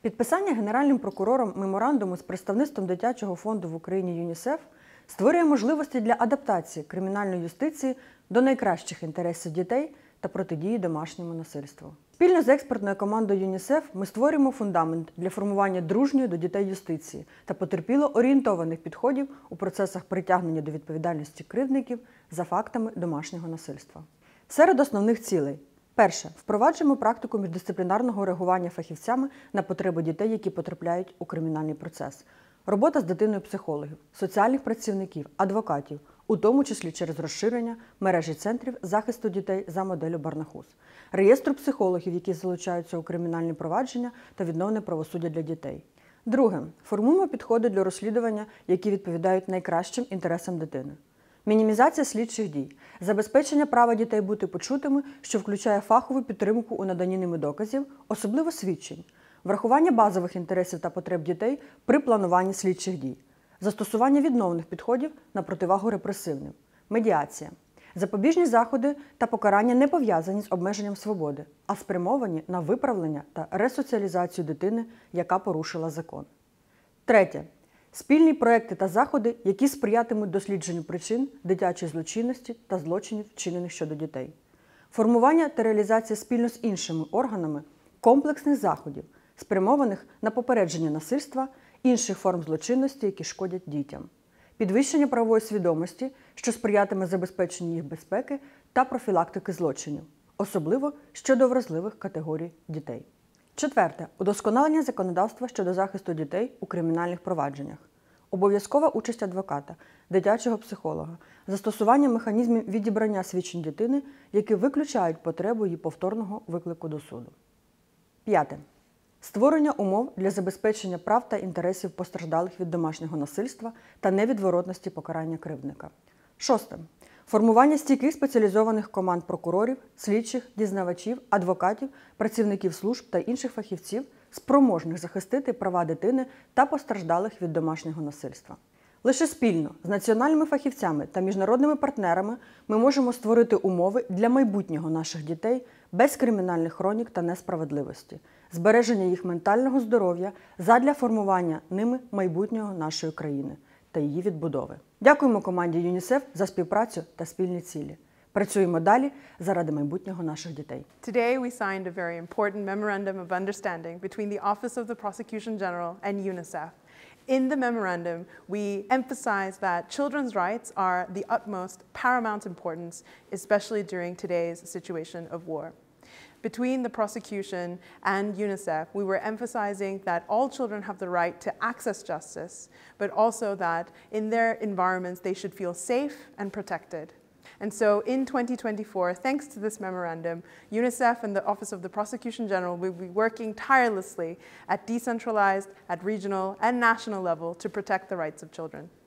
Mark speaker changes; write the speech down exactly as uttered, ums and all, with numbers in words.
Speaker 1: Підписання Генеральним прокурором меморандуму з представництвом дитячого фонду в Україні ЮНІСЕФ створює можливості для адаптації кримінальної юстиції до найкращих інтересів дітей та протидії домашньому насильству. Спільно з експертною командою ЮНІСЕФ ми створюємо фундамент для формування дружньої до дітей юстиції та потерпіло орієнтованих підходів у процесах притягнення до відповідальності кривдників за фактами домашнього насильства. Серед основних цілей. Перше. Впроваджуємо практику міждисциплінарного реагування фахівцями на потреби дітей, які потрапляють у кримінальний процес. Робота з дитиною психологів, соціальних працівників, адвокатів, у тому числі через розширення мережі центрів захисту дітей за моделлю Барнахус, реєстру психологів, які залучаються у кримінальні провадження та відновлення правосуддя для дітей. Друге. Формуємо підходи для розслідування, які відповідають найкращим інтересам дитини. Мінімізація слідчих дій, забезпечення права дітей бути почутими, що включає фахову підтримку у наданні ними доказів, особливо свідчень, врахування базових інтересів та потреб дітей при плануванні слідчих дій, застосування відновлених підходів на противагу репресивним, медіація, запобіжні заходи та покарання не пов'язані з обмеженням свободи, а спрямовані на виправлення та ресоціалізацію дитини, яка порушила закон. Третє. Спільні проекти та заходи, які сприятимуть дослідженню причин дитячої злочинності та злочинів, вчинених щодо дітей. Формування та реалізація спільно з іншими органами комплексних заходів, спрямованих на попередження насильства, інших форм злочинності, які шкодять дітям. Підвищення правової свідомості, що сприятиме забезпеченню їх безпеки та профілактики злочинів, особливо щодо вразливих категорій дітей. Четверте. Удосконалення законодавства щодо захисту дітей у кримінальних провадженнях. Обов'язкова участь адвоката, дитячого психолога, застосування механізмів відібрання свідчень дитини, які виключають потребу її повторного виклику до суду. П'яте. Створення умов для забезпечення прав та інтересів постраждалих від домашнього насильства та невідворотності покарання кривдника. Шосте. Формування стійких спеціалізованих команд прокурорів, слідчих, дізнавачів, адвокатів, працівників служб та інших фахівців, спроможних захистити права дитини та постраждалих від домашнього насильства. Лише спільно з національними фахівцями та міжнародними партнерами ми можемо створити умови для майбутнього наших дітей без кримінальних хронік та несправедливості, збереження їх ментального здоров'я задля формування ними майбутнього нашої країни та її відбудови. Дякуємо команді ЮНІСЕФ за співпрацю та спільні цілі. Працюємо далі заради майбутнього наших дітей.
Speaker 2: Today we signed a very important memorandum of understanding between the Office of the Prosecution General and UNICEF. In the memorandum, we emphasize that children's rights are the utmost paramount importance, especially during today's situation of war. Between the prosecution and UNICEF, we were emphasizing that all children have the right to access justice, but also that in their environments they should feel safe and protected. And so in twenty twenty-four, thanks to this memorandum, UNICEF and the Office of the Prosecution General will be working tirelessly at decentralized, at regional and national level to protect the rights of children.